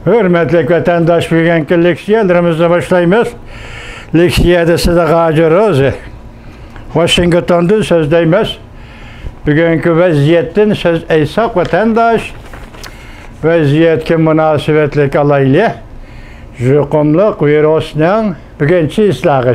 Hürmetli vatandaş bugünkü leksiyalarımızı başlayımız. Leksiyada size Rozi. Washington'dan sözdeyimiz. Bugünkü vaziyetten söz eysak vatandaş. Vaziyetki münasebetlik alaylı. Jukumluk virüsünün bugünkü islahı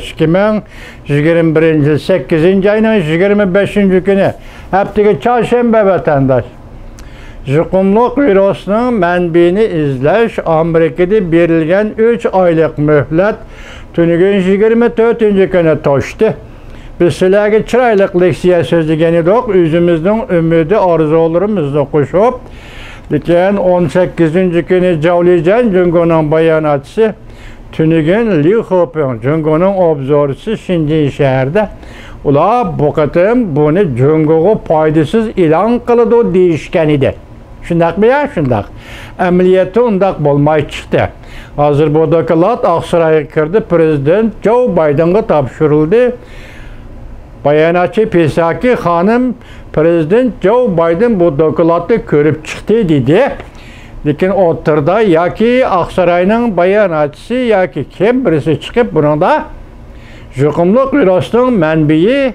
2021 yıl 8. ayının 25. günü. Hepteki çarşamba vatandaş. Jukumluk virüsünün mənbini izleş Amerika'da verilgen 3 aylık mühlet tünügün 24. günü toştu. Biz sizlerge çıraylık leksiya sözlügeni yok. Üzümüzün ümidi arzularımızda kuşup diken 18. günü cavlayacağın Cungo'nun bayanatçısı tünügün Li Hopun Cungo'nun obzorusu şimdi şehirde ula bu katım bunu Cungo'u paydasız ilan kılıdı değişkenidir. Şundak mı ya? Şundak. Əməliyyatı ondak bolmay çıktı. Hazır bu dokulat Aksaray'a kirdi. Prezident Joe Biden'a tapşırıldı. Bayanatçı Pisaki hanım Prezident Joe Biden bu dokulatı körüp çıktı dedi. Lakin oturda ya ki Aksaray'ın bayanatçısı ya ki kim birisi çıkıp bunun da jukumluk virüsünün mənbiyi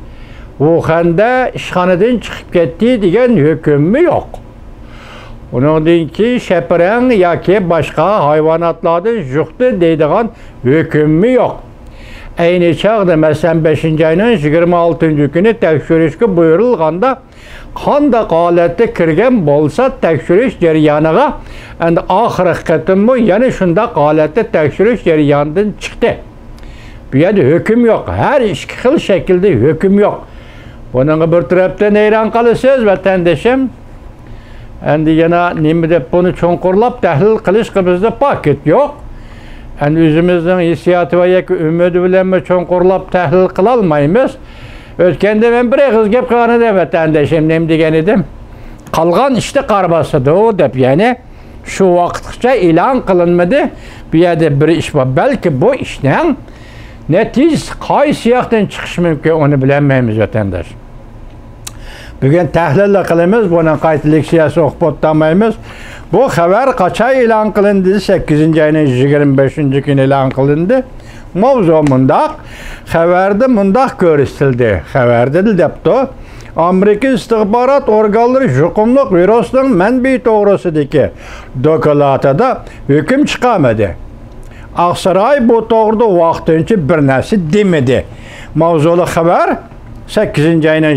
Wuhan'da işhaneden çıkıp gitti diyen hükümü yok. Onun ki şepiren ya ki başka hayvanatlardan juqtu deydiğen hükümü yok. Aynı çağda mesela 5. ayının 26. günü tekşürüşkü buyurulğanda qandaq holatda kirgan bolsa tekşürüş jarayoniga endi oxirgi qatimmi yana shundaq holatda tekşürüş jarayonidan chiqdi. Bu yerda hukm yo'q. Har ikki xil shaklda hukm yo'q. Bunga bir tarafdan hayron qolasiz vatandoshim. Endi yana nima deb buni cho'nqurlab tahlil qilish bizda paket yo'q. Endi o'zimizning hissiyoti va yoki umidi bilan cho'nqurlab tahlil qila olmaymiz. O'tganda men bir og'iz gap qilgan edim vatandoshim nima degan edim? Qolgan ishni qarbasidi deb, ya'ni shu vaqtgacha e'lon qilinmadi. Bu yerda bir ish bor. Balki bu ishning natijasi qaysi yoqdan chiqishi mumkin uni bilmaymiz vatandosh. Bugün tahlil qilamiz, buni qayta leksiyasi o'qib o'tmaymiz. Bu xabar qachon e'lon qilindi? 8. ayning 25. kuni e'lon qilindi. Mavzu mundaq, xabarda mundaq ko'rsatildi. Xabarda debdi, Amerika istihbarat organlari jukumluk virüsünün mənbi to'g'risidagi dokladida hukm chiqarmadi. Aksaray bu to'g'rida vaqtincha bir narsa demadi. Mavzuli xabar 8. ayının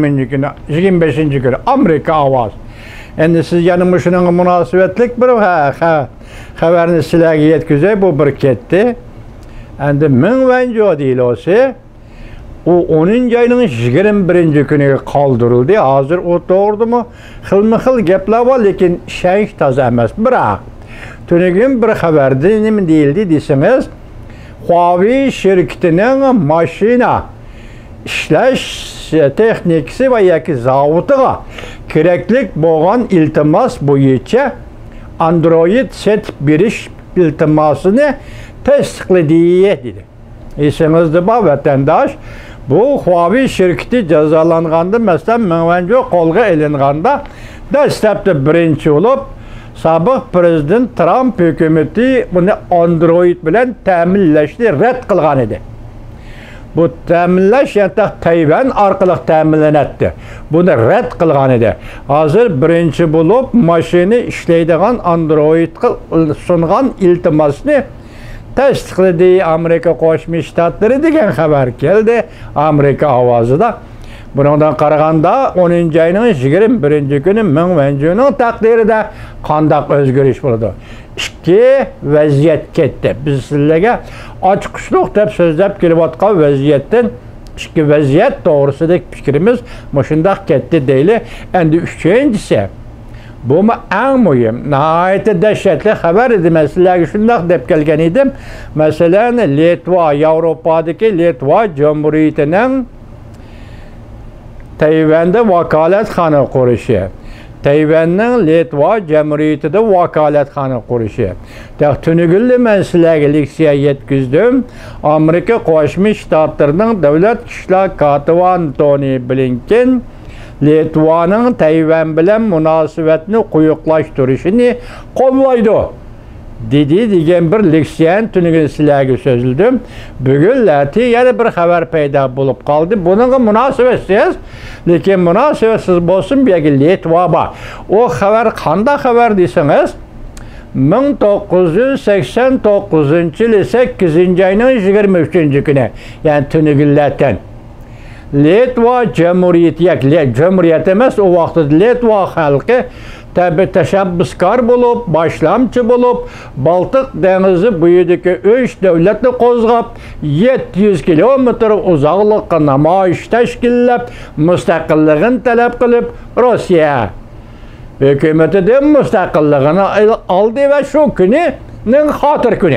25. günü Amerika Ovoz. Endi siz yana shunga munosabatlik bir xabarni sizlarga yetkazay, bu bir ketdi. Endi ming vanjo deyilsa, u 10. ayının 21. kuniga qoldirildi. Hozir u to'g'ridimi? Xilma-xil gaplar bor, lekin ishonch toza emas. Biroq tunugin bir xabarda nima deyildi desangiz, Huawei shirkatining mashina ishlash texnikasi va yoki zavodiga keraklik bo'lgan iltimos bo'yicha Android setib berish iltimosini tasdiqladi dedi. Esingizda bor vatandosh, bu Huawei shirkati jazolanganda, masalan, Manvanjo qo'lga ilinganda dastlabda birinchi bo'lib sobiq prezident Trump hukumati buni Android bilan ta'minlashni rad qilgan edi. Bu ta'minlash yana Tayvan orqali ta'minlanadi. Buni rad qilgan edi. Hozir birinchi bo'lib mashina ishlaydigan Androidga sungan iltimosni tasdiqladi Amerika Qo'shma Shtatlari degan xabar keldi Amerika ovozida. Bundan qaraganda 10. ayning 21. kuni Manvanjoning taqdirida qandaq o'zgarish bo'ldi? Ikki vaziyat ketdi. Biz sizlarga ochiqishliq deb so'zlab kelayotgan vaziyatdan ikki vaziyat to'g'risidagi fikrimiz shundoq ketdi deyli. Endi uchinchisi, bu eng muhim, nihoyatda dahshatli xabar edi. Men sizlarga shundoq deb kelgan edim. Masalan, Litva, Yevropadagi Litva Cumhuriyatining Tayvanda vakolatxona qurishi, Tayvanning Litva Cumhuriyatida vakolatxona qurishi. Tunugilli men sizlarga leksiya yetkazdim. Amerika Qo'shma Shtatlarining davlat ishlar kotibi Antony Blinken Litvaning Tayvan bilan munosabatni quyuqlashtirishini qo'llaydi. dedi degan bir leksiyan tuniga sizlarga so'zildim. Bugunlarti yana bir xabar paydo bo'lib qoldi. Buningga munosabatsiz, lekin munosabatsiz bo'lsin bu yerga Litva bor. O xabar qanday xabar desangiz, 1989-yil 8-oyning 23-kuni, ya'ni tunigillardan Litva Cumhuriyeti emas, o vaqtda Litva xalqi tabi tashabbuskor bo'lib, boshlamchi bo'lib, Baltiq dengizi bo'yidagi 3 davlatni qo'zg'ab, 700 kilometr uzoqlikqa namoyish tashkillab, mustaqilligini talab qilib, Rossiya hukumatidan mustaqilligini oldi va shu kunining xotir kuni.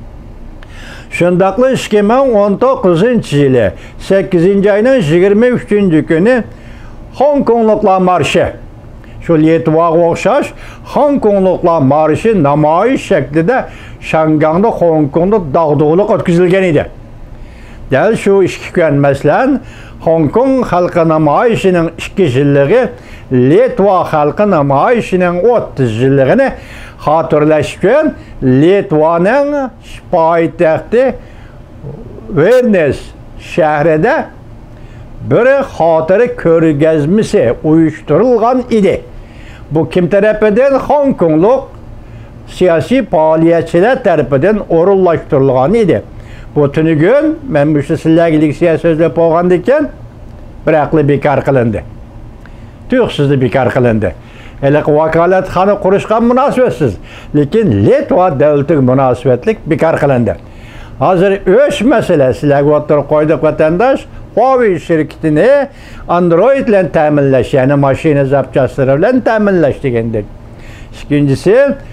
Shundaqla 2019-yili 8-oyning 23-kuni Hong Kongliklar marshi, şu Litvaga o'xshash Hong Kongliklar marshi namoyish shaklida Shangangda, Hong Kongda dag'dug'liq o'tkazilgan edi. Dal shu ikki kun masalan Hong Kong xalqi namoyishining 2 yilligi, Litva xalqi namoyishining 30 yilligini xotirlash uchun Litvaning poytaxti Vilnius shahrida bir xotira ko'rgazmasi uyushtirilgan edi. Bu kim tarafidan? Hong Konglik siyosiy faoliyatchilar tarafidan o'rinlashtirilgan edi. Bu tunugun men bu sizlarga leksiya so'zlab bo'lgan ekan, biroqli bekor qilindi. Tuyuqsizda bekor qilindi. Hali vakolatxona qurishga munosabatsiz, lekin Litva davlatiga munosabatlik bekor qilindi. Hozir o'sh masala sizlarga o'tirib qo'ydik vatandosh, Huawei shirkatini Android bilan ta'minlash, ya'ni mashina zapchastlari bilan ta'minlash degandik. Ikkinchisi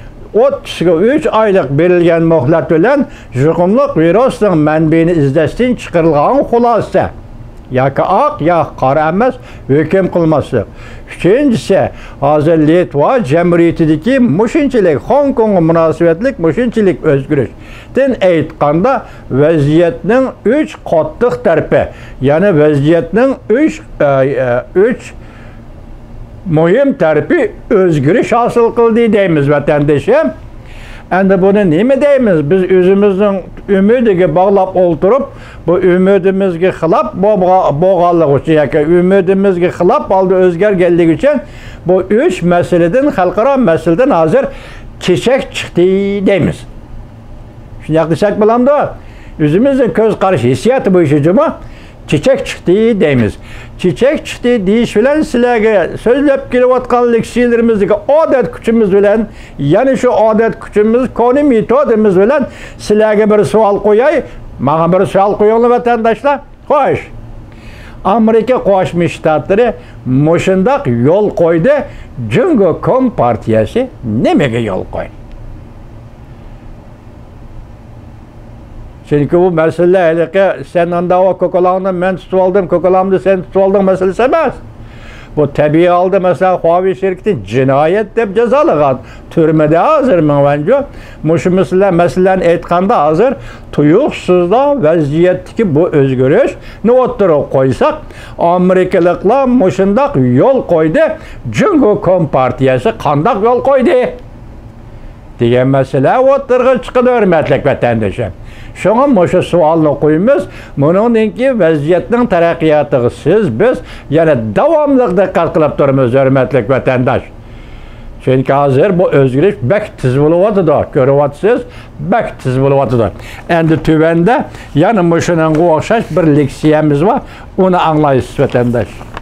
33 oylik berilgan muhlat bilan yuqumli virusning manbaini izlashdan chiqarilgan xulosa. Yoki oq, yoki qora emas, hukm qilmaslik. Uchinchisi, hozir Litva jamiyatidagi mushunchalik Hong Kongga munosabatlik mushunchalik o'zgarishdan aytganda vaziyatning 3 qattiq tarafi, ya'ni vaziyatning 3 muhim tarafi o'zgarish hosil qildi deymiz vatandoshim. Endi buni nima deymiz? Biz o'zimizning umidiga bog'lab o'ltirib, bu umidimizga xilof bo'lganligi uchun yoki umidimizga xilof oldi o'zgarganligi uchun bu 3 masaladan, xalqaro masaladan hozir chechak chiqdi deymiz. Shunday desak bo'lamdi? O'zimizning ko'z qarash hissiyoti bo'yicha juma chechak chiqdi deymiz. Chechak chiqdi deyish bilan sizlarga so'zlab kelayotgan leksiyalarimizdagi odat kuchimiz bilan, ya'ni shu odat kuchimiz, koni metodimiz bilan sizlarga bir savol qo'yay. Menga bir savol qo'yinglar vatandoshlar. Xo'sh. Amerika Qo'shma Shtatlari mushundaq yo'l qo'ydi. Jungo Kompartiyasi nimaga yo'l qo'ydi? Çünkü bu mesele elike sen andava kokolamda men tutib oldim, kokolamda sen tutib olding meselesi emas. Bu tabiiy aldı mesela Huawei şirketi cinayet deb jazolagan. Türmede hazır menvenco. Muşu meselelerini aytganda hazır tuyuqsizda vaziyatdagi bu o'zgarish ni o'tirib qo'ysak, Amerikaliklar mushundaq yo'l qo'ydi. Jungo Kompartiyasi qandaq yo'l qo'ydi? degan masala o'tirg'i chiqadi hurmatli vatandoshlar. Şuna moşa sualını qo'yamiz. Buningki vaziyatning taraqqiyotiga siz biz yana davomli diqqat qilib turamiz hurmatli vatandosh. Çünkü hozir bu o'zgarish bak tiz bo'lyapti, ko'ryapsiz, bak tiz bo'lyapti. Endi tuvanda yana mushuning o'xshash bir leksiyamiz bor. Uni anglaysiz vatandosh.